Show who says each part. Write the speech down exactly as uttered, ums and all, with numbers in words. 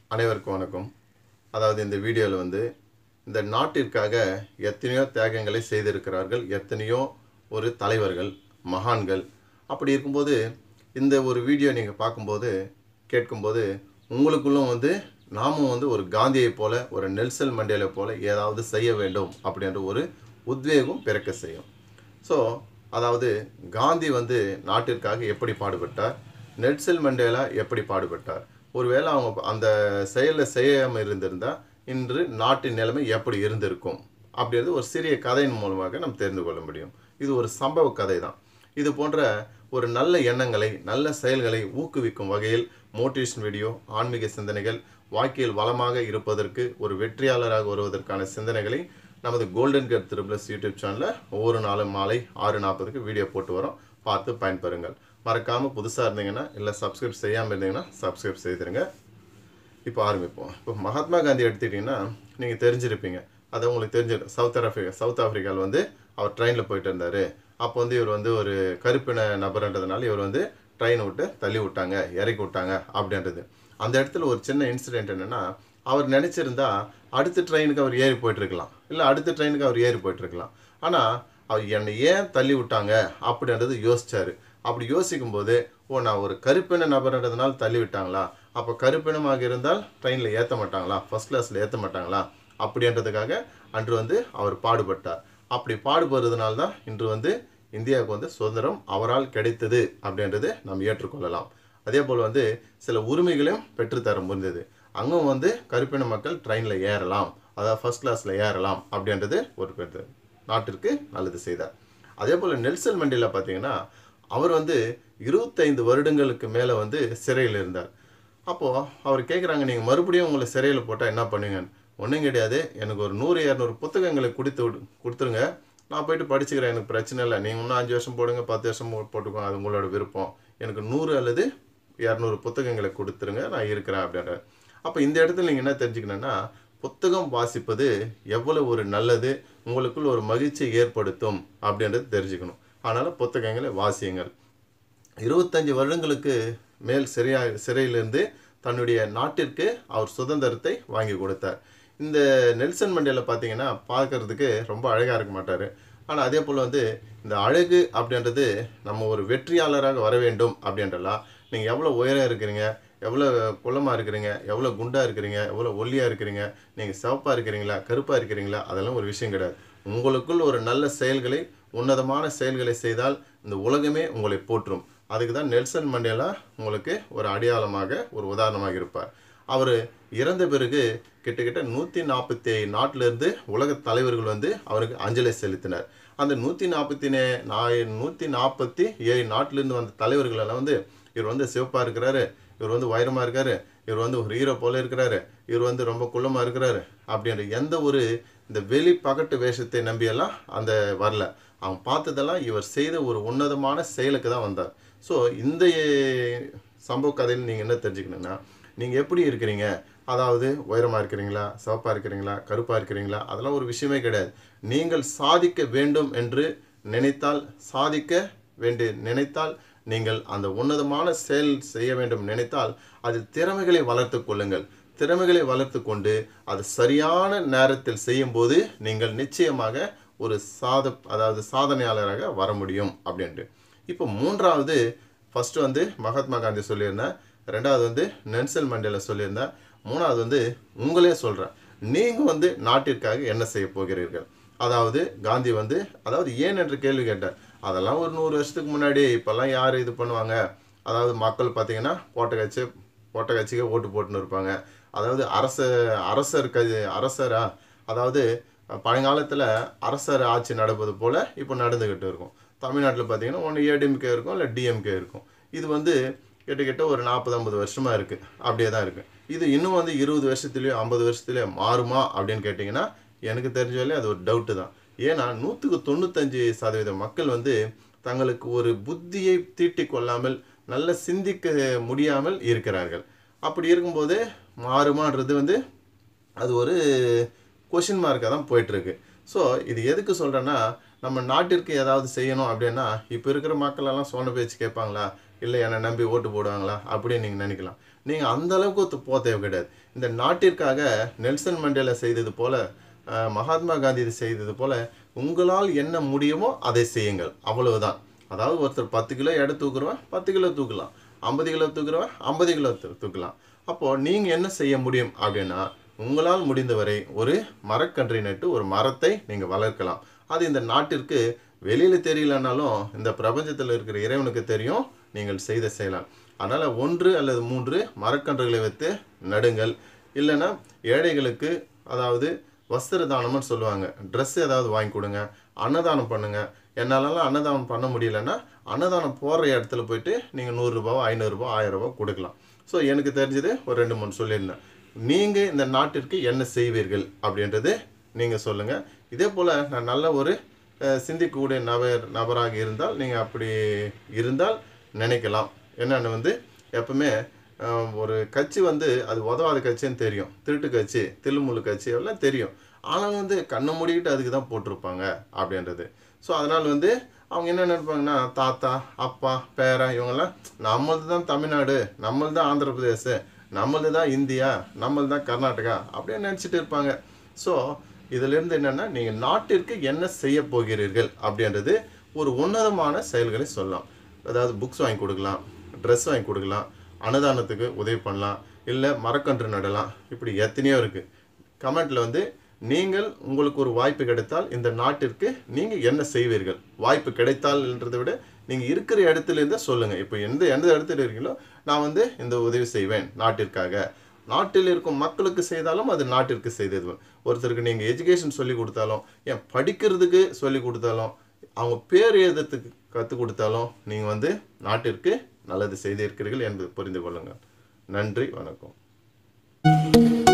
Speaker 1: அனைவருக்கும் வணக்கம். அதாவது இந்த வீடியோவில் வந்து இந்த நாட்டிற்காக எத்தனையோ தியாகங்களை செய்திருக்கிறார்கள், எத்தனையோ ஒரு தலைவர்கள், மகான்கள். அப்படி இருக்கும்போது இந்த ஒரு வீடியோ நீங்கள் பார்க்கும்போது கேட்கும்போது உங்களுக்குள்ளும் வந்து நாமும் வந்து ஒரு காந்தியை போல, ஒரு நெல்சன் மண்டேலை போல ஏதாவது செய்ய வேண்டும் அப்படின்ற ஒரு உத்வேகம் பிறக்க செய்யும். ஸோ அதாவது காந்தி வந்து நாட்டிற்காக எப்படி பாடுபட்டார், நெல்சன் மண்டேலா எப்படி பாடுபட்டார், ஒருவேளை அவங்க அந்த செயலில் செய்யாமல் இருந்திருந்தால் இன்று நாட்டின் நிலைமை எப்படி இருந்திருக்கும் அப்படின்றது ஒரு சிறிய கதையின் மூலமாக நம்ம தெரிந்து கொள்ள முடியும். இது ஒரு சம்பவ கதை தான். இது போன்ற ஒரு நல்ல எண்ணங்களை, நல்ல செயல்களை ஊக்குவிக்கும் வகையில் மோட்டிவேஷன் வீடியோ, ஆன்மீக சிந்தனைகள், வாழ்க்கையில் வளமாக இருப்பதற்கு, ஒரு வெற்றியாளராக வருவதற்கான சிந்தனைகளை நமது கோல்டன் கேட் த்ரிபிள்ஸ் யூடியூப் சேனலில் ஒவ்வொரு நாளும் மாலை ஆறு நாற்பதுக்கு வீடியோ போட்டு வரோம். பார்த்து பயன்பெறுங்கள். மறக்காமல் புதுசாக இருந்தீங்கன்னா இல்லை சப்ஸ்கிரைப் செய்யாமல் இருந்தீங்கன்னா சப்ஸ்கிரைப் செய்திருங்க. இப்போ ஆரம்பிப்போம். இப்போ மகாத்மா காந்தி எடுத்துக்கிட்டிங்கன்னா நீங்கள் தெரிஞ்சிருப்பீங்க. அதை உங்களுக்கு தெரிஞ்சு சவுத் ஆஃப்ரிக்கா சவுத் ஆஃப்ரிக்காவில் வந்து அவர் ட்ரெயினில் போயிட்டு இருந்தார். அப்போ வந்து இவர் வந்து ஒரு கருப்பின நபர்ன்றதுனால இவர் வந்து ட்ரெயினை விட்டு தள்ளி விட்டாங்க, இறக்கி விட்டாங்க அப்படின்றது. அந்த இடத்துல ஒரு சின்ன இன்சிடெண்ட் என்னென்னா, அவர் நினச்சிருந்தா அடுத்த ட்ரெயினுக்கு அவர் ஏறி போயிட்டுருக்கலாம், இல்லை அடுத்த ட்ரெயினுக்கு அவர் ஏறி போயிட்டுருக்கலாம். ஆனால் அவர் என்னை ஏன் தள்ளி விட்டாங்க அப்படின்றது யோசித்தார். அப்படி யோசிக்கும்போது, ஓ நான் ஒரு கருப்பின நபர்ன்றதுனால தள்ளி விட்டாங்களா, அப்போ கருப்பினமாக இருந்தால் ட்ரெயினில் ஏற்ற மாட்டாங்களா, ஃபஸ்ட் கிளாஸில் ஏற்ற மாட்டாங்களா அப்படின்றதுக்காக அன்று வந்து அவர் பாடுபட்டார். அப்படி பாடுபடுறதுனால தான் இன்று வந்து இந்தியாவுக்கு வந்து சுதந்திரம் அவரால் கிடைத்தது அப்படின்றது நம்ம ஏற்றுக்கொள்ளலாம். அதே போல் வந்து சில உரிமைகளையும் பெற்றுத்தர முடிந்தது. அங்கும் வந்து கருப்பின மக்கள் ட்ரெயினில் ஏறலாம், அதாவது ஃபஸ்ட் கிளாஸில் ஏறலாம் அப்படின்றது ஒரு பெற்று நாட்டிற்கு நல்லது செய்தார். அதே போல் நெல்சன் மண்டேலா பார்த்தீங்கன்னா அவர் வந்து இருபத்தைந்து வருடங்களுக்கு மேலே வந்து சிறையில் இருந்தார். அப்போது அவர் கேட்குறாங்க, நீங்கள் மறுபடியும் உங்களை சிறையில் போட்டால் என்ன பண்ணுவீங்கன்னு. ஒன்றும் கிடையாது, எனக்கு ஒரு நூறு இரநூறு புத்தகங்களை கொடுத்து விடு கொடுத்துருங்க, நான் போயிட்டு படிச்சுக்கிறேன், எனக்கு பிரச்சனை இல்லை. நீங்கள் இன்னும் அஞ்சு வருஷம் போடுங்க, பத்து வருஷம் போட்டுக்கோங்க, அது உங்களோட விருப்பம். எனக்கு நூறு அல்லது இரநூறு புத்தகங்களை கொடுத்துருங்க, நான் இருக்கிறேன் அப்படின்ற. அப்போ இந்த இடத்துல நீங்கள் என்ன தெரிஞ்சுக்கணுன்னா, புத்தகம் வாசிப்பது எவ்வளோ ஒரு நல்லது, உங்களுக்குள் ஒரு மகிழ்ச்சியை ஏற்படுத்தும் அப்படின்றது தெரிஞ்சுக்கணும். அதனால் புத்தகங்களை வாசியுங்கள். இருபத்தஞ்சி வருடங்களுக்கு மேல் சிறையா சிறையிலிருந்து தன்னுடைய நாட்டிற்கு அவர் சுதந்திரத்தை வாங்கி கொடுத்தார். இந்த நெல்சன் மண்டேலா பார்த்தீங்கன்னா பார்க்கறதுக்கு ரொம்ப அழகாக இருக்க மாட்டார். ஆனால் அதே போல் வந்து இந்த அழகு அப்படின்றது நம்ம ஒரு வெற்றியாளராக வர வேண்டும் அப்படின்றலாம். நீங்கள் எவ்வளோ உயரம் இருக்கிறீங்க, எவ்வளோ குள்ளமாக இருக்கிறீங்க, எவ்வளோ குண்டாக இருக்கிறீங்க, எவ்வளோ ஒல்லியாக இருக்கிறீங்க, நீங்கள் சிவப்பாக இருக்கிறீங்களா, கருப்பாக இருக்கிறீங்களா, அதெல்லாம் ஒரு விஷயம் கிடையாது. உங்களுக்குள் ஒரு நல்ல செயல்களை, உன்னதமான செயல்களை செய்தால் இந்த உலகமே உங்களை போற்றும். அதுக்கு தான் நெல்சன் மண்டேலா உங்களுக்கு ஒரு அடையாளமாக, ஒரு உதாரணமாக இருப்பார். அவர் இறந்த பிறகு கிட்டத்தட்ட நூற்றி நாற்பத்தி ஏழு நாட்டிலிருந்து உலக தலைவர்கள் வந்து அவருக்கு அஞ்சலி செலுத்தினார். அந்த நூற்றி நாற்பத்தி நே நூற்றி நாற்பத்தி ஏழு நாட்டிலேருந்து வந்த தலைவர்களெல்லாம் வந்து இவர் வந்து சிவப்பாக இருக்கிறாரு, இவர் வந்து உயரமாக இருக்காரு, இவர் வந்து ஒரு ஹீரோ போல இருக்கிறாரு, இவர் வந்து ரொம்ப குள்ளமாக இருக்கிறாரு அப்படின்ற எந்த ஒரு இந்த வெளி பகட்டு வேஷத்தை நம்பியெல்லாம் அந்த வரல. அவன் பார்த்ததெல்லாம் இவர் செய்த ஒரு உன்னதமான செயலுக்கு தான் வந்தார். ஸோ இந்த சம்பவ கதையில் நீங்கள் என்ன தெரிஞ்சுக்கணுன்னா, நீங்கள் எப்படி இருக்கிறீங்க, அதாவது உயரமாக இருக்கிறீங்களா, சிவப்பாக இருக்கிறீங்களா, கருப்பாக இருக்கிறீங்களா, அதெல்லாம் ஒரு விஷயமே கிடையாது. நீங்கள் சாதிக்க வேண்டும் என்று நினைத்தால், சாதிக்க வேண்டிய நினைத்தால், நீங்கள் அந்த உன்னதமான செயல் செய்ய வேண்டும் நினைத்தால் அதில் திறமைகளை வளர்த்து கொள்ளுங்கள். திறமைகளை வளர்த்து கொண்டு அது சரியான நேரத்தில் செய்யும்போது நீங்கள் நிச்சயமாக ஒரு சாத அதாவது சாதனையாளராக வர முடியும் அப்படின்ட்டு. இப்போ மூன்றாவது, ஃபஸ்ட்டு வந்து மகாத்மா காந்தி சொல்லியிருந்தேன், ரெண்டாவது வந்து நெல்சன் மண்டேலா சொல்லியிருந்தேன், மூணாவது வந்து உங்களே சொல்கிறேன், நீங்கள் வந்து நாட்டிற்காக என்ன செய்ய போகிறீர்கள். அதாவது காந்தி வந்து அதாவது ஏன் என்று கேள்வி கேட்டார். அதெல்லாம் ஒரு நூறு வருஷத்துக்கு முன்னாடி, இப்போல்லாம் யார் இது பண்ணுவாங்க. அதாவது மக்கள் பார்த்திங்கன்னா போட்ட கட்சி போட்ட கட்சிக்கு ஓட்டு போட்டுன்னு இருப்பாங்க. அதாவது அரச அரசர் க அரசரா அதாவது பழங்காலத்தில் அரசர் ஆட்சி நடப்பது போல் இப்போ நடந்துக்கிட்டு இருக்கும். தமிழ்நாட்டில் பார்த்திங்கன்னா ஒன்று ஏடிஎம்கே இருக்கும், இல்லை டிஎம்கே இருக்கும். இது வந்து கிட்டத்தட்ட ஒரு நாற்பது ஐம்பது வருஷமாக இருக்குது, அப்படியே தான் இருக்குது. இது இன்னும் வந்து இருபது வருஷத்துலேயோ ஐம்பது வருஷத்துலேயோ மாறுமா அப்படின்னு கேட்டிங்கன்னா எனக்கு தெரிஞ்சாலே அது ஒரு டவுட்டு தான். ஏன்னா நூற்றுக்கு தொண்ணூத்தஞ்சு சதவீத மக்கள் வந்து தங்களுக்கு ஒரு புத்தியை தீட்டி கொள்ளாமல், நல்ல சிந்திக்க முடியாமல் இருக்கிறார்கள். அப்படி இருக்கும்போது மாறுமான்றது வந்து அது ஒரு கொஷின் மார்க்காக தான் போயிட்டுருக்கு. ஸோ இது எதுக்கு சொல்கிறேன்னா, நம்ம நாட்டிற்கு ஏதாவது செய்யணும் அப்படின்னா இப்போ இருக்கிற மக்களெல்லாம் சொன்ன பேச்சு கேட்பாங்களா? இல்லை என்னை நம்பி ஓட்டு போடுவாங்களா அப்படின்னு நீங்கள் நினைக்கலாம். நீங்கள் அந்த அளவுக்கு போக தேவை கிடையாது. இந்த நாட்டிற்காக நெல்சன் மண்டேலா செய்தது போல, அஹ், மகாத்மா காந்தி இது செய்தது போல உங்களால் என்ன முடியுமோ அதை செய்யுங்கள், அவ்வளவுதான். அதாவது ஒருத்தர் பத்து கிலோ எடை தூக்குறவன் பத்து கிலோ தூக்கலாம், ஐம்பது கிலோ தூக்குறவன் ஐம்பது கிலோ தூ- தூக்கலாம். அப்போது நீங்கள் என்ன செய்ய முடியும் அப்படின்னா, உங்களால் முடிந்தவரை ஒரு மரக்கன்றை நட்டு ஒரு மரத்தை நீங்கள் வளர்க்கலாம். அது இந்த நாட்டிற்கு வெளியில் தெரியலனாலும் இந்த பிரபஞ்சத்தில் இருக்கிற இறைவனுக்கு தெரியும் நீங்கள் செய்த செயலாம். அதனால் ஒன்று அல்லது மூன்று மரக்கன்றுகளை வைத்து நடுங்கள். இல்லைன்னா ஏழைகளுக்கு, அதாவது வஸ்திர தானம்னு சொல்லுவாங்க, ட்ரெஸ் ஏதாவது வாங்கி கொடுங்க, அன்னதானம் பண்ணுங்க. என்னாலலாம் அன்னதானம் பண்ண முடியலன்னா அன்னதானம் போடுற இடத்துல போயிட்டு நீங்கள் நூறுரூபாவோ ஐநூறுரூபா ஆயிரம் ரூபாய் கொடுக்கலாம். ஸோ எனக்கு தெரிஞ்சது ஒரு ரெண்டு மூணு சொல்லியிருந்தேன். நீங்கள் இந்த நாட்டிற்கு என்ன செய்வீர்கள் அப்படின்றது நீங்கள் சொல்லுங்கள். இதே போல் நான் நல்ல ஒரு அஹ், சிந்திக்கக்கூடிய நபர் நபராக இருந்தால் நீங்கள் அப்படி இருந்தால் நினைக்கலாம். என்னென்னு வந்து எப்பவுமே அஹ், ஒரு கட்சி வந்து அது உதவாத கட்சின்னு தெரியும், திருட்டு கட்சி, தில்லுமுள்ளு கட்சி எல்லாம் தெரியும். ஆனால் வந்து கண்ணை மூடிக்கிட்டு அதுக்கு தான் போட்டிருப்பாங்க அப்படின்றது. ஸோ அதனால் வந்து அவங்க என்ன நினைப்பாங்கன்னா, தாத்தா அப்பா பேரன் இவங்கெல்லாம் நம்மளது தான் தமிழ்நாடு, நம்மளது தான் ஆந்திர பிரதேச, நம்மளது தான் இந்தியா, நம்மளது தான் கர்நாடகா அப்படின்னு நினச்சிட்டு இருப்பாங்க. ஸோ இதிலிருந்து என்னென்னா, நீங்கள் நாட்டிற்கு என்ன செய்ய போகிறீர்கள் அப்படின்றது ஒரு உன்னதமான செயல்களை சொல்லலாம். அதாவது புக்ஸ் வாங்கி கொடுக்கலாம், ட்ரெஸ் வாங்கி கொடுக்கலாம், அன்னதானத்துக்கு உதவி பண்ணலாம், இல்லை மரக்கன்று நடலாம். இப்படி எத்தனையோ இருக்குது. கமெண்ட்டில் வந்து நீங்கள் உங்களுக்கு ஒரு வாய்ப்பு கிடைத்தால் இந்த நாட்டிற்கு நீங்கள் என்ன செய்வீர்கள், வாய்ப்பு கிடைத்தால்ன்றதை விட நீங்கள் இருக்கிற இடத்துலேருந்தே சொல்லுங்கள். இப்போ எந்த எந்த இடத்துல இருக்கீங்களோ, நான் வந்து இந்த உதவி செய்வேன் நாட்டிற்காக. நாட்டில் இருக்கும் மக்களுக்கு செய்தாலும் அது நாட்டிற்கு செய்தது. ஒருத்தருக்கு நீங்கள் எஜுகேஷன் சொல்லி கொடுத்தாலும், ஏன் படிக்கிறதுக்கு சொல்லி கொடுத்தாலும், அவங்க பேர் எழுதுறதுக்கு கற்றுக் கொடுத்தாலும் நீங்கள் வந்து நாட்டிற்கு நல்லது செய்திருக்கிறீர்கள் என்பதை புரிந்து கொள்ளுங்கள். நன்றி, வணக்கம்.